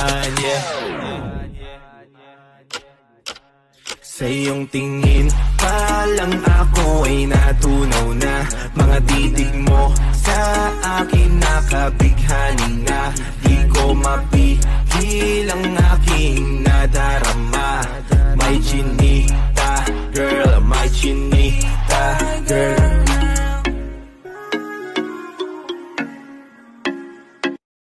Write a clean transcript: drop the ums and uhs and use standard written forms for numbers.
yeah. Sa iyong tingin pa lang ako ay natunaw na. Mga titig mo sa akin nakabighani na. Di ko mapigil ang aking nadarama. May